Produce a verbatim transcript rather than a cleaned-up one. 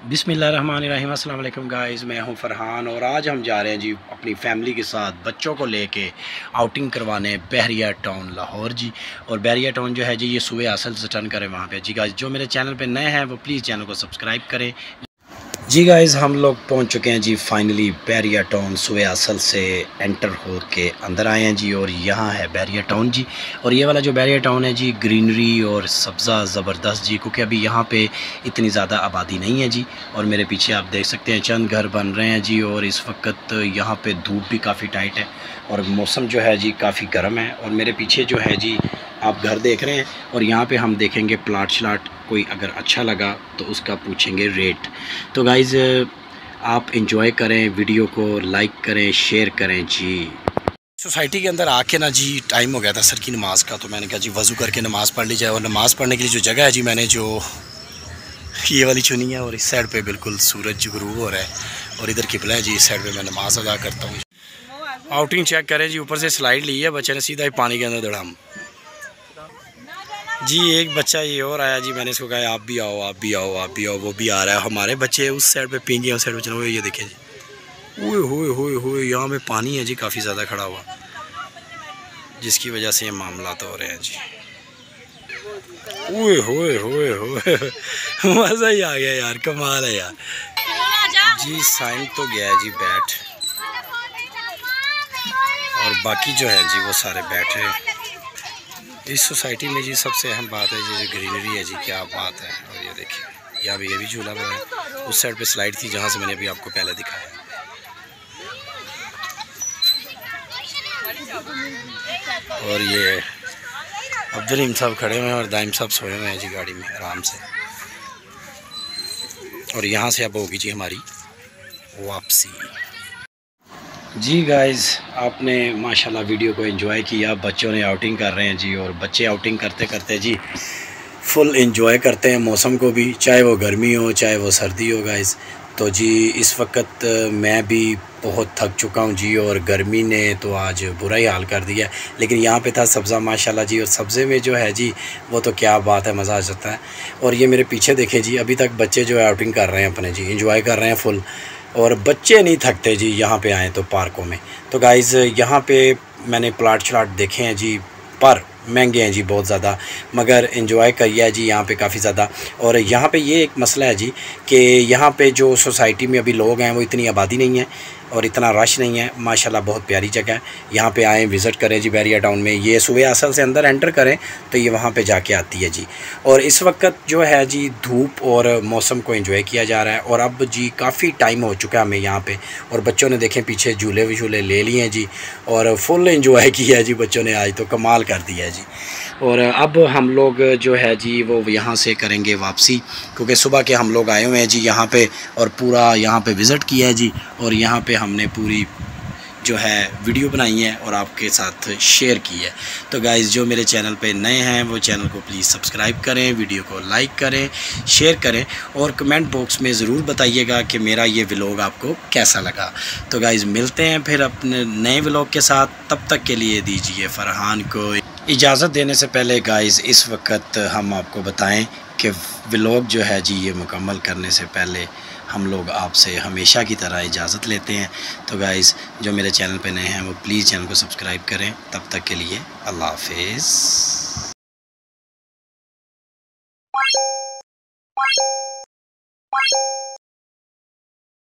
बिस्मिल्लाहिर्रहमानिर्रहीम। अस्सलाम वालेकुम गाइस, मैं हूं फ़रहान और आज हम जा रहे हैं जी अपनी फ़ैमिली के साथ बच्चों को लेके आउटिंग करवाने बहरिया टाउन लाहौर जी। और बहरिया टाउन जो है जी ये सुबह असल से टर्न करें वहाँ पे जी। गाइस जो मेरे चैनल पे नए हैं वो प्लीज़ चैनल को सब्सक्राइब करें जी। गाइस हम लोग पहुंच चुके हैं जी फाइनली बहरिया टाउन। सुबह असल से एंटर हो के अंदर आए हैं जी और यहाँ है बहरिया टाउन जी। और ये वाला जो बहरिया टाउन है जी ग्रीनरी और सब्ज़ा ज़बरदस्त जी, क्योंकि अभी यहाँ पे इतनी ज़्यादा आबादी नहीं है जी। और मेरे पीछे आप देख सकते हैं चंद घर बन रहे हैं जी। और इस वक्त यहाँ पे धूप भी काफ़ी टाइट है और मौसम जो है जी काफ़ी गर्म है। और मेरे पीछे जो है जी आप घर देख रहे हैं और यहाँ पे हम देखेंगे प्लाट शलाट, कोई अगर अच्छा लगा तो उसका पूछेंगे रेट। तो गाइज़ आप इंजॉय करें, वीडियो को लाइक करें, शेयर करें जी। सोसाइटी के अंदर आके ना जी टाइम हो गया था सर की नमाज़ का, तो मैंने कहा जी वज़ू करके नमाज़ पढ़ ली जाए। और नमाज़ पढ़ने के लिए जो जगह है जी मैंने जो ये वाली चुनी है और इस साइड पे बिल्कुल सूरज गुरूब हो रहा है और इधर किबला है जी। इस साइड पे मैं नमाज़ अदा करता हूँ। आउटिंग चेक करें जी, ऊपर से स्लाइड ली है बच्चे ने, सीधा ही पानी के अंदर दड़ाम जी। एक बच्चा ये और आया जी, मैंने इसको कहा आप भी आओ आप भी आओ आप भी आओ, वो भी आ रहा है। हमारे बच्चे उस साइड पे पींगे, उस साइड पे चलो। ये देखिए जी, ओए होए होए होए, यहाँ पे पानी है जी काफ़ी ज़्यादा खड़ा हुआ, जिसकी वजह से ये मामला तो हो रहे हैं जी। ओए होए होए होए, मज़ा ही आ गया यार, कमाल है यार जी। साइन तो गया है जी बैठ, और बाकी जो है जी वो सारे बैठे हैं। इस सोसाइटी में जी सबसे अहम बात है जी जो ग्रीनरी है जी, क्या बात है। और ये देखिए यहाँ भी ये भी झूला बना है, उस साइड पे स्लाइड थी जहाँ से मैंने अभी आपको पहले दिखाया। और ये अब्दुल साहब खड़े हुए हैं और दाइम साहब सोए हुए हैं जी गाड़ी में आराम से। और यहाँ से अब होगी जी हमारी वापसी जी। गाइज़ आपने माशाल्लाह वीडियो को एंजॉय किया, बच्चों ने आउटिंग कर रहे हैं जी। और बच्चे आउटिंग करते करते जी फुल एंजॉय करते हैं मौसम को भी, चाहे वो गर्मी हो चाहे वो सर्दी हो गाइज़। तो जी इस वक्त मैं भी बहुत थक चुका हूँ जी, और गर्मी ने तो आज बुरा ही हाल कर दिया। लेकिन यहाँ पे था सब्ज़ा माशाल्लाह जी, और सब्ज़े में जो है जी वो तो क्या बात है, मज़ा आ जाता है। और ये मेरे पीछे देखें जी, अभी तक बच्चे जो है आउटिंग कर रहे हैं अपने जी, इंजॉय कर रहे हैं फुल। और बच्चे नहीं थकते जी यहाँ पे आएँ तो पार्कों में। तो गाइज़ यहाँ पे मैंने प्लाट शलाट देखे हैं जी, पर महंगे हैं जी बहुत ज़्यादा, मगर एंजॉय करिए है जी यहाँ पे काफ़ी ज़्यादा। और यहाँ पे ये एक मसला है जी कि यहाँ पे जो सोसाइटी में अभी लोग हैं वो इतनी आबादी नहीं है और इतना रश नहीं है। माशाल्लाह बहुत प्यारी जगह है, यहाँ पे आएँ विज़िट करें जी बहरिया टाउन में। ये सुबह असल से अंदर एंटर करें तो ये वहाँ पे जाके आती है जी। और इस वक्त जो है जी धूप और मौसम को एंजॉय किया जा रहा है। और अब जी काफ़ी टाइम हो चुका है हमें यहाँ पे, और बच्चों ने देखें पीछे झूले वूले ले लिए हैं जी और फुल एंजॉय किया है जी बच्चों ने, आज तो कमाल कर दिया है जी। और अब हम लोग जो है जी वो यहाँ से करेंगे वापसी, क्योंकि सुबह के हम लोग आए हुए हैं जी यहाँ पे और पूरा यहाँ पे विज़िट किया है जी। और यहाँ पे हमने पूरी जो है वीडियो बनाई है और आपके साथ शेयर की है। तो गाइज़ जो मेरे चैनल पे नए हैं वो चैनल को प्लीज़ सब्सक्राइब करें, वीडियो को लाइक करें, शेयर करें और कमेंट बॉक्स में ज़रूर बताइएगा कि मेरा ये व्लॉग आपको कैसा लगा। तो गाइज़ मिलते हैं फिर अपने नए व्लॉग के साथ, तब तक के लिए दीजिए फ़रहान को इजाज़त। देने से पहले गाइज़ इस वक्त हम आपको बताएं कि व्लॉग जो है जी ये मुकम्मल करने से पहले हम लोग आपसे हमेशा की तरह इजाज़त लेते हैं। तो गाइज़ जो मेरे चैनल पे नए हैं वो प्लीज़ चैनल को सब्सक्राइब करें। तब तक के लिए अल्लाह हाफ़िज़।